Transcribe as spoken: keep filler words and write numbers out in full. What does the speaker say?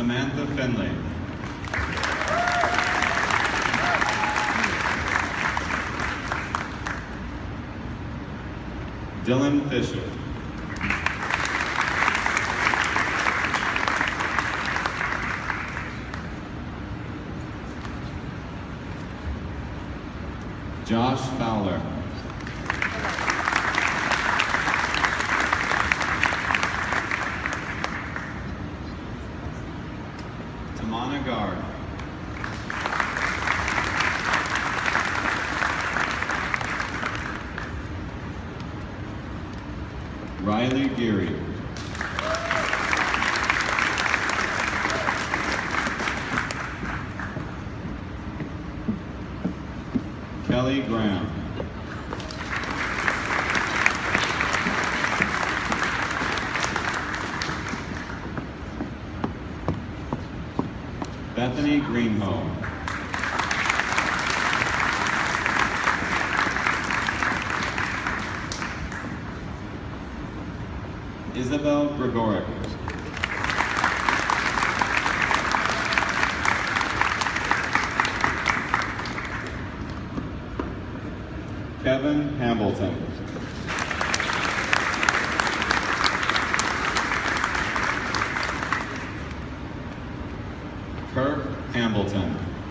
Samantha Finley. Dylan Fisher. Josh Fowler. Tamana Gard. Riley Geary. Kelly Graham. Bethany Greenholm. Isabel Gregoric. Kevin Hambleton.